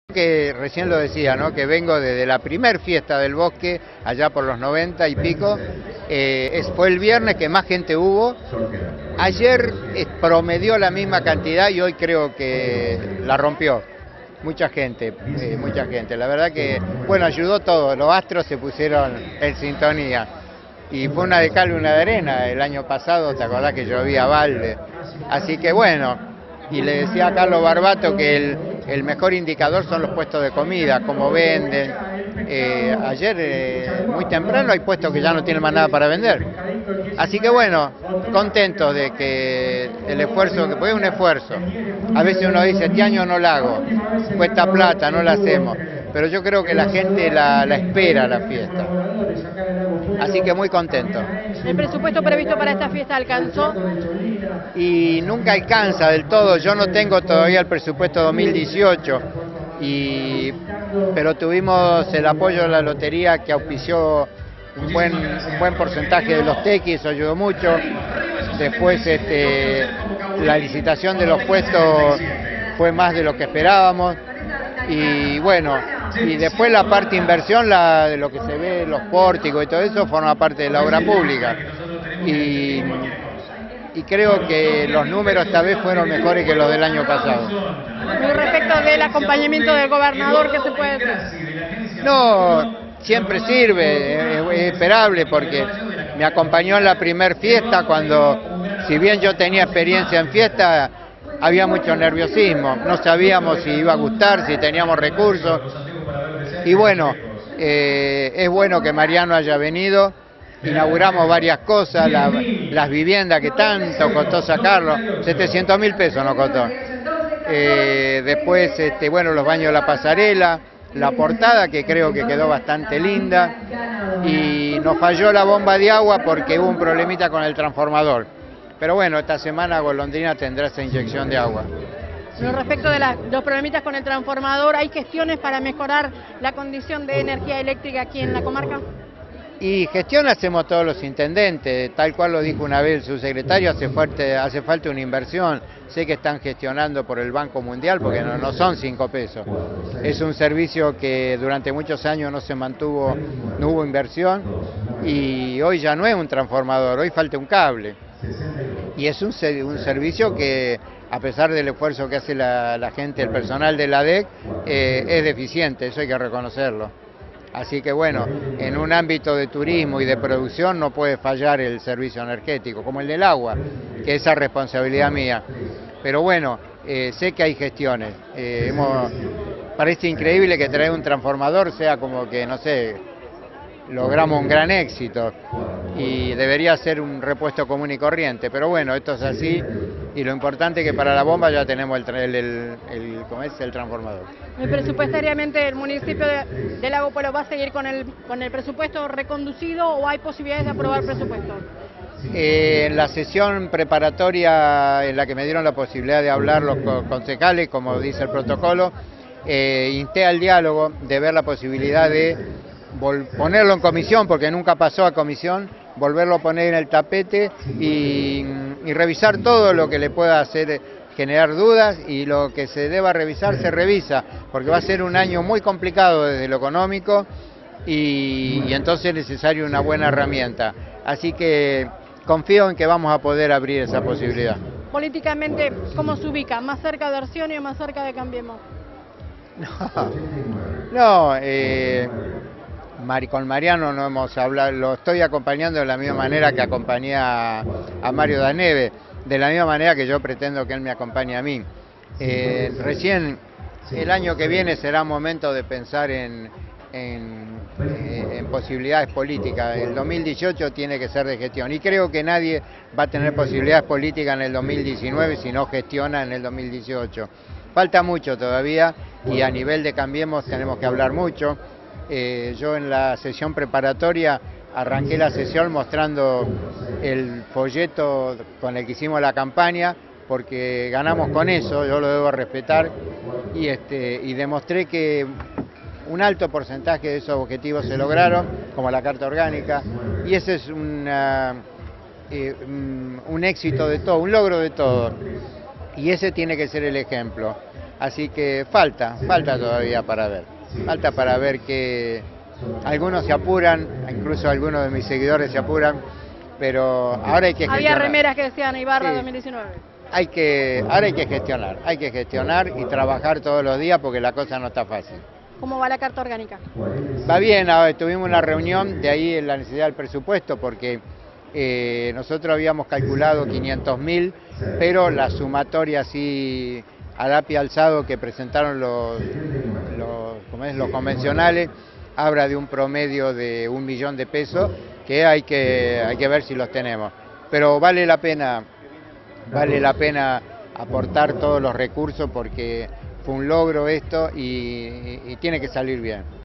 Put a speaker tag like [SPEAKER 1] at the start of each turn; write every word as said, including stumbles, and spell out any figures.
[SPEAKER 1] Que recién lo decía, ¿no? Que vengo desde la primer fiesta del bosque, allá por los noventa y pico, eh, es, fue el viernes que más gente hubo, ayer eh, promedió la misma cantidad y hoy creo que la rompió, mucha gente, eh, mucha gente, la verdad que, bueno, ayudó todo, los astros se pusieron en sintonía, y fue una de cal y una de arena, el año pasado, ¿te acordás que llovía a balde? Así que bueno, y le decía a Carlos Barbato que el El mejor indicador son los puestos de comida, cómo venden. Eh, ayer, eh, muy temprano, hay puestos que ya no tienen más nada para vender. Así que bueno, contento de que el esfuerzo, que fue un esfuerzo. A veces uno dice, este año no la hago, cuesta plata, no la hacemos. Pero yo creo que la gente la, la espera la fiesta. Así que muy contento.
[SPEAKER 2] ¿El presupuesto previsto para esta fiesta alcanzó?
[SPEAKER 1] Y nunca alcanza del todo. Yo no tengo todavía el presupuesto dos mil dieciocho, y, pero tuvimos el apoyo de la lotería que auspició un buen, un buen porcentaje de los tequis, eso ayudó mucho. Después este, la licitación de los puestos fue más de lo que esperábamos. Y bueno, y después la parte inversión, la, de lo que se ve, los pórticos y todo eso, forma parte de la obra pública. Y, y creo que los números esta vez fueron mejores que los del año pasado.
[SPEAKER 2] Y respecto del acompañamiento del gobernador, ¿qué se puede decir?
[SPEAKER 1] No, siempre sirve, es, es esperable, porque me acompañó en la primer fiesta cuando, si bien yo tenía experiencia en fiesta, había mucho nerviosismo, no sabíamos si iba a gustar, si teníamos recursos, y bueno, eh, es bueno que Mariano haya venido, inauguramos varias cosas, la, las viviendas que tanto costó sacarlo, setecientos mil pesos nos costó, eh, después, este, bueno, los baños de la pasarela, la portada que creo que quedó bastante linda, y nos falló la bomba de agua porque hubo un problemita con el transformador. Pero bueno, esta semana Golondrina tendrá esa inyección de agua.
[SPEAKER 2] Pero respecto de la, los problemitas con el transformador, ¿hay gestiones para mejorar la condición de energía eléctrica aquí en la comarca?
[SPEAKER 1] Y gestión hacemos todos los intendentes, tal cual lo dijo una vez el subsecretario, hace, fuerte, hace falta una inversión. Sé que están gestionando por el Banco Mundial, porque no, no son cinco pesos. Es un servicio que durante muchos años no se mantuvo, no hubo inversión, y hoy ya no es un transformador, hoy falta un cable. Y es un, un servicio que, a pesar del esfuerzo que hace la, la gente, el personal de la A D E C, eh, es deficiente, eso hay que reconocerlo. Así que bueno, en un ámbito de turismo y de producción no puede fallar el servicio energético, como el del agua, que esa es responsabilidad mía. Pero bueno, eh, sé que hay gestiones. Eh, hemos, parece increíble que traer un transformador sea como que, no sé, logramos un gran éxito, y debería ser un repuesto común y corriente, pero bueno, esto es así, y lo importante es que para la bomba ya tenemos el, el, el, el, ¿cómo es? el transformador.
[SPEAKER 2] ¿Y presupuestariamente el municipio de, de Lago Puelo va a seguir con el, con el presupuesto reconducido, o hay posibilidades de aprobar presupuesto?
[SPEAKER 1] Eh, en la sesión preparatoria en la que me dieron la posibilidad de hablar los concejales, como dice el protocolo, eh, insté al diálogo de ver la posibilidad de ponerlo en comisión, porque nunca pasó a comisión, volverlo a poner en el tapete y, y revisar todo lo que le pueda hacer generar dudas, y lo que se deba revisar se revisa, porque va a ser un año muy complicado desde lo económico, y, y entonces es necesaria una buena herramienta. Así que confío en que vamos a poder abrir esa posibilidad.
[SPEAKER 2] Políticamente, ¿cómo se ubica? ¿Más cerca de Arcioni o más cerca de Cambiemos?
[SPEAKER 1] No, no eh, con Mariano no hemos hablado, lo estoy acompañando de la misma manera que acompañé a, a Mario Daneve, de la misma manera que yo pretendo que él me acompañe a mí. Eh, recién el año que viene será momento de pensar en, en, en posibilidades políticas. El dos mil dieciocho tiene que ser de gestión, y creo que nadie va a tener posibilidades políticas en el dos mil diecinueve si no gestiona en el dos mil dieciocho. Falta mucho todavía, y a nivel de Cambiemos tenemos que hablar mucho. Eh, yo en la sesión preparatoria arranqué la sesión mostrando el folleto con el que hicimos la campaña, porque ganamos con eso, yo lo debo respetar, y, este, y demostré que un alto porcentaje de esos objetivos se lograron, como la Carta Orgánica, y ese es una, eh, un éxito de todo, un logro de todo, y ese tiene que ser el ejemplo. Así que falta, falta todavía para ver. Falta para ver que algunos se apuran, incluso algunos de mis seguidores se apuran, pero ahora hay que gestionar.
[SPEAKER 2] Había remeras que decían Ibarra
[SPEAKER 1] Sí.
[SPEAKER 2] dos mil diecinueve.
[SPEAKER 1] Hay que, ahora hay que gestionar, hay que gestionar y trabajar todos los días porque la cosa no está fácil.
[SPEAKER 2] ¿Cómo va la carta orgánica?
[SPEAKER 1] Va bien, ahora tuvimos una reunión, de ahí la necesidad del presupuesto, porque eh, nosotros habíamos calculado quinientos mil, pero la sumatoria así al A P I alzado que presentaron los, los, ¿cómo es? los convencionales, habla de un promedio de un millón de pesos, que hay que, hay que ver si los tenemos. Pero vale la pena, vale la pena aportar todos los recursos porque fue un logro esto y, y tiene que salir bien.